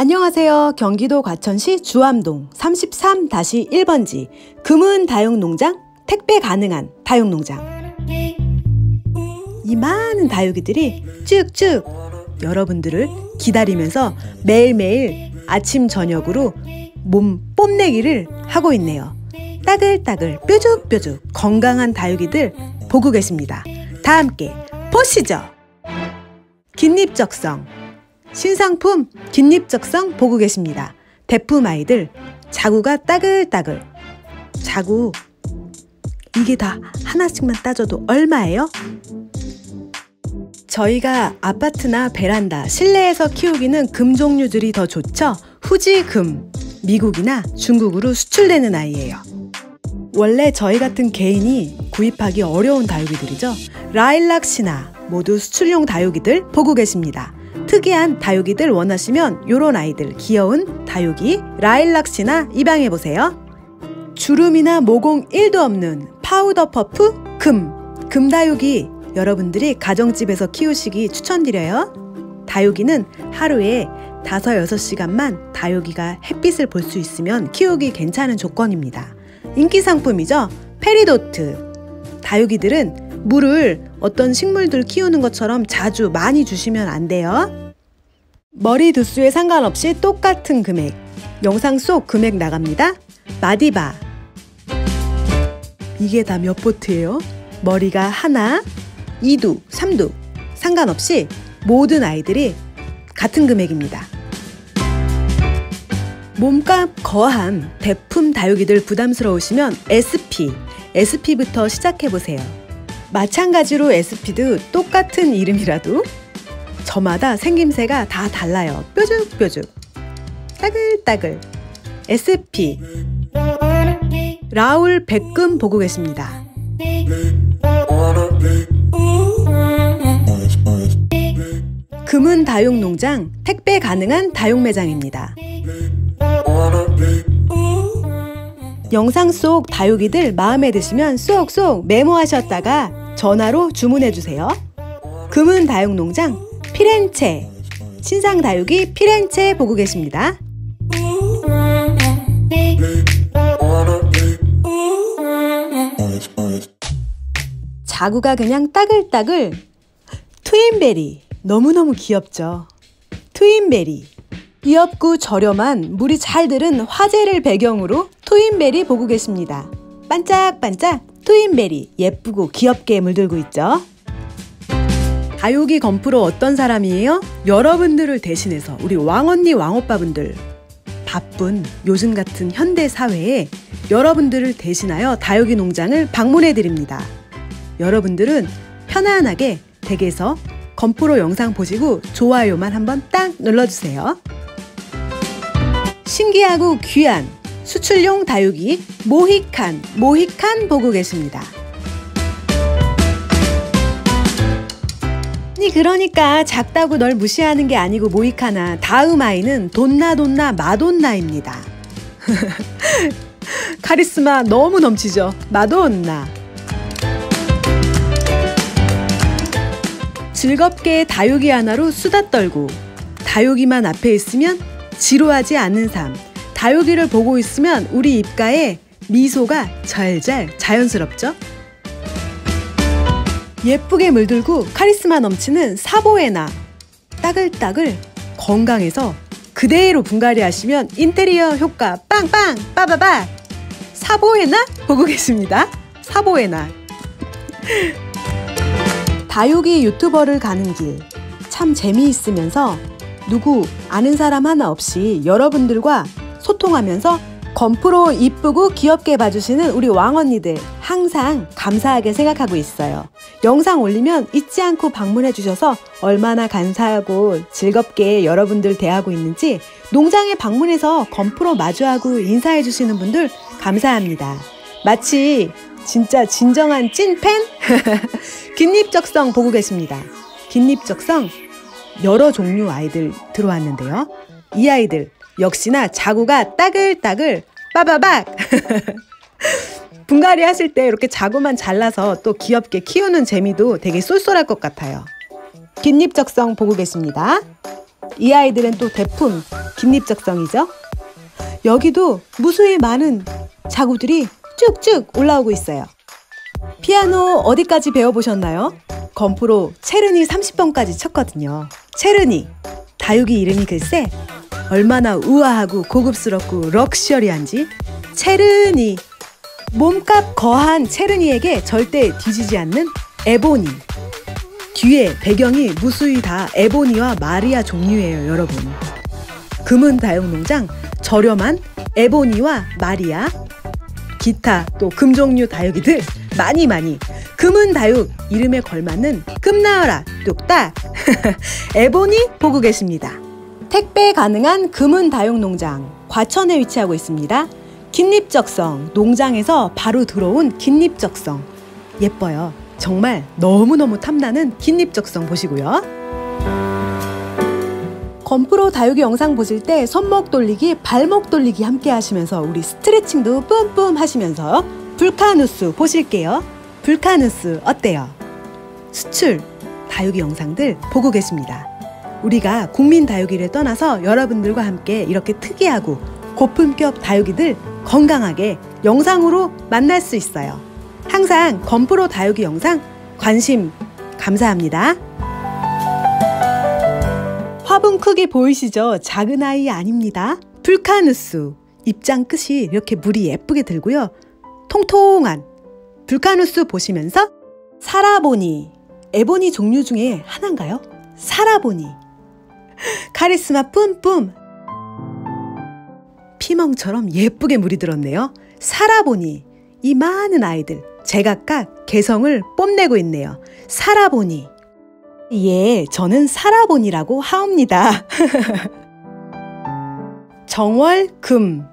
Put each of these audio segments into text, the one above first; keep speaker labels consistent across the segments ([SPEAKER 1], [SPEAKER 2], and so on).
[SPEAKER 1] 안녕하세요. 경기도 과천시 주암동 33-1번지 금은 다육농장, 택배 가능한 다육농장. 이 많은 다육이들이 쭉쭉 여러분들을 기다리면서 매일매일 아침 저녁으로 몸 뽐내기를 하고 있네요. 따글따글 뾰족뾰족 건강한 다육이들 보고 계십니다. 다 함께 보시죠. 긴잎적성 신상품 긴잎적성 보고 계십니다. 대품 아이들 자구가 따글따글. 자구 이게 다 하나씩만 따져도 얼마예요? 저희가 아파트나 베란다, 실내에서 키우기는 금 종류들이 더 좋죠? 후지금, 미국이나 중국으로 수출되는 아이예요. 원래 저희 같은 개인이 구입하기 어려운 다육이들이죠. 라일락시나 모두 수출용 다육이들 보고 계십니다. 특이한 다육이들 원하시면 요런 아이들 귀여운 다육이 라일락시나 입양해보세요. 주름이나 모공 1도 없는 파우더 퍼프 금다육이 여러분들이 가정집에서 키우시기 추천드려요. 다육이는 하루에 5-6시간만 다육이가 햇빛을 볼 수 있으면 키우기 괜찮은 조건입니다. 인기 상품이죠. 페리도트. 다육이들은 물을 어떤 식물들 키우는 것처럼 자주 많이 주시면 안 돼요. 머리 두수에 상관없이 똑같은 금액. 영상 속 금액 나갑니다. 마디바. 이게 다 몇 보트예요? 머리가 하나, 2두, 3두 상관없이 모든 아이들이 같은 금액입니다. 몸값 거한 대품 다육이들 부담스러우시면 SP부터 시작해보세요. 마찬가지로 SP도 똑같은 이름이라도 저마다 생김새가 다 달라요. 뾰족뾰족 따글따글. SP 라울 백금 보고 계십니다. 금은 다육농장, 택배 가능한 다육매장입니다. 영상 속 다육이들 마음에 드시면 쏙쏙 메모하셨다가 전화로 주문해주세요. 금은 다육농장, 피렌체 신상 다육이 피렌체 보고 계십니다. 자구가 그냥 따글따글. 트윈베리 너무너무 귀엽죠. 트윈베리 귀엽고 저렴한 물이 잘 들은 화재를 배경으로 트윈베리 보고 계십니다. 반짝반짝 트윈베리 예쁘고 귀엽게 물들고 있죠. 다육이 건프로 어떤 사람이에요? 여러분들을 대신해서 우리 왕언니 왕오빠분들 바쁜 요즘 같은 현대 사회에 여러분들을 대신하여 다육이 농장을 방문해 드립니다. 여러분들은 편안하게 댁에서 건프로 영상 보시고 좋아요만 한번 딱 눌러주세요. 신기하고 귀한 수출용 다육이 모히칸 보고 계십니다. 그러니까 작다고 널 무시하는 게 아니고 모히카나. 다음 아이는 돈나 마돈나입니다. 카리스마 너무 넘치죠. 마돈나. 즐겁게 다육이 하나로 수다 떨고 다육이만 앞에 있으면 지루하지 않는 삶. 다육이를 보고 있으면 우리 입가에 미소가 잘잘 자연스럽죠? 예쁘게 물들고 카리스마 넘치는 사보에나. 따글따글 건강해서 그대로 분갈이 하시면 인테리어 효과 빵빵 빠바바. 사보에나 보고 계십니다. 사보에나. 다육이 유튜버를 가는 길 참 재미있으면서 누구 아는 사람 하나 없이 여러분들과 소통하면서 건프로 이쁘고 귀엽게 봐주시는 우리 왕언니들 항상 감사하게 생각하고 있어요. 영상 올리면 잊지 않고 방문해 주셔서 얼마나 감사하고 즐겁게 여러분들 대하고 있는지 농장에 방문해서 건프로 마주하고 인사해 주시는 분들 감사합니다. 마치 진짜 진정한 찐팬? 긴잎적성 보고 계십니다. 긴잎적성 여러 종류 아이들 들어왔는데요. 이 아이들 역시나 자구가 따글따글 빠바박. 분갈이 하실 때 이렇게 자구만 잘라서 또 귀엽게 키우는 재미도 되게 쏠쏠할 것 같아요. 긴잎적성 보고 계십니다. 이 아이들은 또 대품 긴립적성이죠. 여기도 무수히 많은 자구들이 쭉쭉 올라오고 있어요. 피아노 어디까지 배워보셨나요? 건프로 체르니 30번까지 쳤거든요. 체르니, 다육이 이름이 글쎄 얼마나 우아하고 고급스럽고 럭셔리한지. 체르니, 몸값 거한 체르니에게 절대 뒤지지 않는 에보니. 뒤에 배경이 무수히 다 에보니와 마리아 종류예요, 여러분. 금은 다육농장 저렴한 에보니와 마리아, 기타 또 금종류 다육이들 많이 금은 다육 이름에 걸맞는 금 나와라 뚝딱 에보니 보고 계십니다. 택배 가능한 금은 다육농장 과천에 위치하고 있습니다. 긴립적성, 농장에서 바로 들어온 긴립적성 예뻐요. 정말 너무너무 탐나는 긴립적성 보시고요. 건프로 다육이 영상 보실 때 손목 돌리기, 발목 돌리기 함께 하시면서 우리 스트레칭도 뿜뿜 하시면서 불카누스 보실게요. 불카누스 어때요? 수출 다육이 영상들 보고 계십니다. 우리가 국민 다육이를 떠나서 여러분들과 함께 이렇게 특이하고 고품격 다육이들 건강하게 영상으로 만날 수 있어요. 항상 건프로 다육이 영상 관심 감사합니다. 화분 크기 보이시죠? 작은 아이 아닙니다. 불카누스 입장 끝이 이렇게 물이 예쁘게 들고요. 통통한 불카누스 보시면서 사라보니, 에보니 종류 중에 하나인가요? 사라보니 카리스마 뿜뿜 피멍처럼 예쁘게 물이 들었네요. 사라보니 이 많은 아이들 제각각 개성을 뽐내고 있네요. 사라보니 예, 저는 사라보니라고 하옵니다. 정월금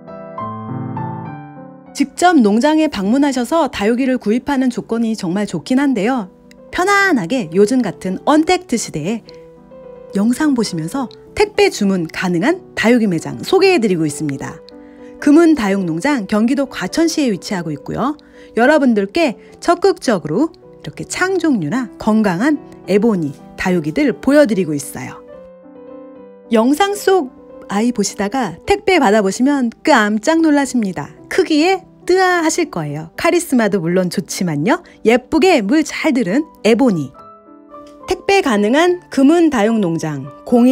[SPEAKER 1] 직접 농장에 방문하셔서 다육이를 구입하는 조건이 정말 좋긴 한데요. 편안하게 요즘 같은 언택트 시대에 영상 보시면서 택배 주문 가능한 다육이 매장 소개해드리고 있습니다. 금은 다육농장 경기도 과천시에 위치하고 있고요. 여러분들께 적극적으로 이렇게 창종류나 건강한 에보니 다육이들 보여드리고 있어요. 영상 속 아이 보시다가 택배 받아보시면 깜짝 놀라십니다. 크기에 뜨아 하실 거예요. 카리스마도 물론 좋지만요. 예쁘게 물 잘 들은 에보니. 택배 가능한 금은 다육농장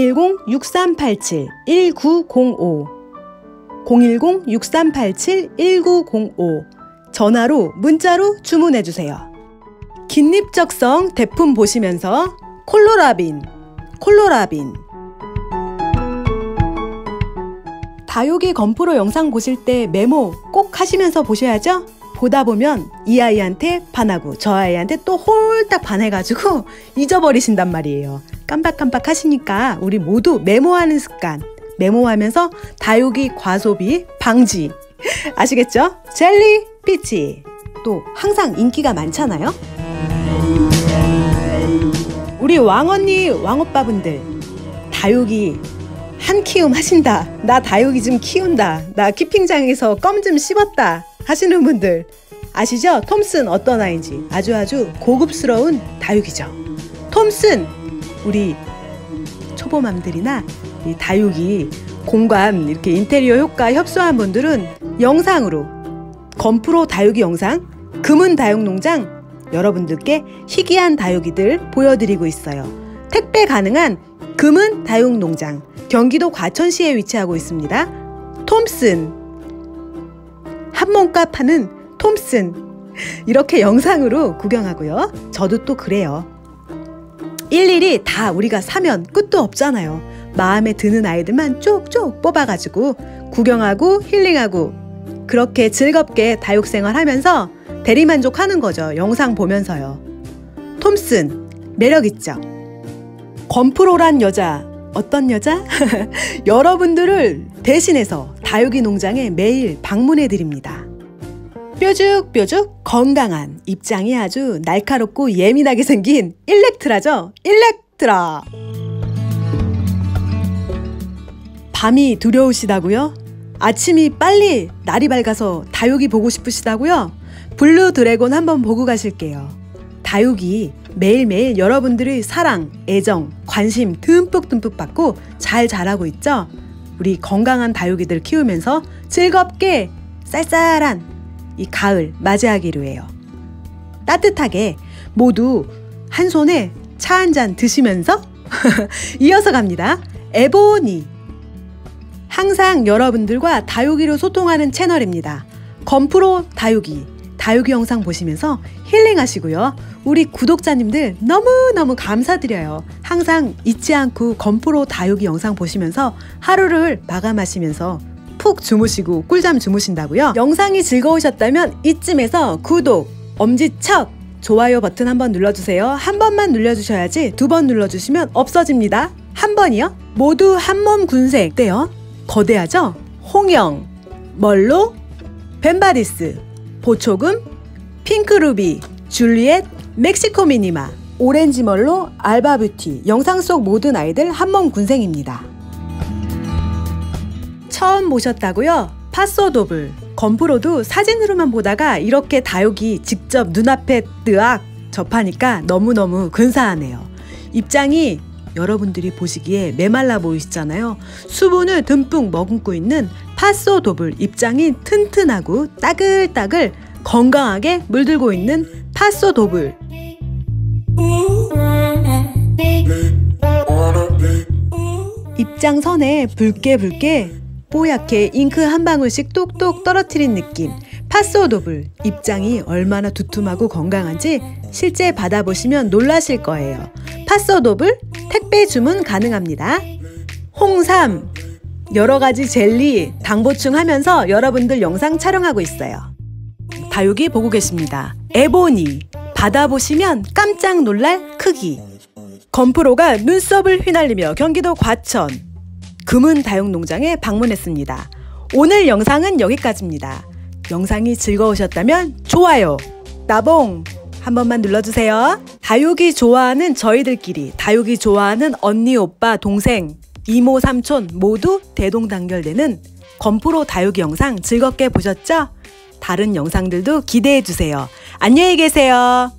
[SPEAKER 1] 010-6387-1905 010-6387-1905 전화로 문자로 주문해주세요. 긴립적성 대품 보시면서 콜로라빈 다육이 건프로 영상 보실 때 메모 꼭 하시면서 보셔야죠. 보다 보면 이 아이한테 반하고 저 아이한테 또 홀딱 반해가지고 잊어버리신단 말이에요. 깜빡깜빡 하시니까 우리 모두 메모하는 습관, 메모하면서 다육이 과소비 방지 아시겠죠? 젤리 피치 또 항상 인기가 많잖아요. 우리 왕언니 왕오빠분들 다육이 한 키움 하신다, 나 다육이 좀 키운다, 나 키핑장에서 껌 좀 씹었다 하시는 분들 아시죠? 톰슨 어떤 아이인지 아주 고급스러운 다육이죠. 톰슨 우리 초보맘들이나 이 다육이 공간 이렇게 인테리어 효과 협소한 분들은 영상으로 건프로 다육이 영상 금은 다육농장 여러분들께 희귀한 다육이들 보여드리고 있어요. 택배 가능한 금은 다육농장 경기도 과천시에 위치하고 있습니다. 톰슨 한 몸값 하는 톰슨 이렇게 영상으로 구경하고요. 저도 또 그래요. 일일이 다 우리가 사면 끝도 없잖아요. 마음에 드는 아이들만 쪽쪽 뽑아가지고 구경하고 힐링하고 그렇게 즐겁게 다육생활 하면서 대리만족하는 거죠. 영상 보면서요. 톰슨 매력있죠? 건프로란 여자 어떤 여자? 여러분들을 대신해서 다육이 농장에 매일 방문해 드립니다. 뾰족뾰족 건강한 입장이 아주 날카롭고 예민하게 생긴 일렉트라죠? 일렉트라! 밤이 두려우시다고요? 아침이 빨리 날이 밝아서 다육이 보고 싶으시다고요? 블루 드래곤 한번 보고 가실게요. 다육이 매일매일 여러분들의 사랑, 애정, 관심 듬뿍듬뿍 받고 잘 자라고 있죠? 우리 건강한 다육이들 키우면서 즐겁게 쌀쌀한 이 가을 맞이하기로 해요. 따뜻하게 모두 한 손에 차 한 잔 드시면서 이어서 갑니다. 에보니. 항상 여러분들과 다육이로 소통하는 채널입니다. 건프로 다육이 영상 보시면서 힐링하시고요. 우리 구독자님들 너무너무 감사드려요. 항상 잊지 않고 건프로 다육이 영상 보시면서 하루를 마감하시면서 푹 주무시고 꿀잠 주무신다고요. 영상이 즐거우셨다면 이쯤에서 구독, 엄지척, 좋아요 버튼 한번 눌러주세요. 한 번만 눌러주셔야지 두 번 눌러주시면 없어집니다. 한 번이요? 모두 한몸 군색 어때요? 거대하죠? 홍영, 멀로, 벤바리스, 보초금, 핑크루비, 줄리엣, 멕시코 미니마, 오렌지 멀로, 알바뷰티. 영상 속 모든 아이들 한몸 군생입니다. 처음 보셨다고요? 파소도블. 건프로도 사진으로만 보다가 이렇게 다육이 직접 눈앞에 뜨악 접하니까 너무너무 근사하네요. 입장이 여러분들이 보시기에 메말라 보이시잖아요. 수분을 듬뿍 머금고 있는 파소도블. 입장이 튼튼하고 따글따글 건강하게 물들고 있는 파소도블. 입장선에 붉게 뽀얗게 잉크 한 방울씩 똑똑 떨어뜨린 느낌. 파소도블. 입장이 얼마나 두툼하고 건강한지 실제 받아보시면 놀라실 거예요. 파소도블 택배 주문 가능합니다. 홍삼, 여러가지 젤리, 당 보충하면서 여러분들 영상 촬영하고 있어요. 다육이 보고 계십니다. 에보니. 받아보시면 깜짝 놀랄 크기. 건프로가 눈썹을 휘날리며 경기도 과천 금은 다육농장에 방문했습니다. 오늘 영상은 여기까지입니다. 영상이 즐거우셨다면 좋아요, 나봉 한 번만 눌러주세요. 다육이 좋아하는 저희들끼리, 다육이 좋아하는 언니, 오빠, 동생, 이모, 삼촌 모두 대동단결되는 건프로 다육이 영상 즐겁게 보셨죠? 다른 영상들도 기대해주세요. 안녕히 계세요.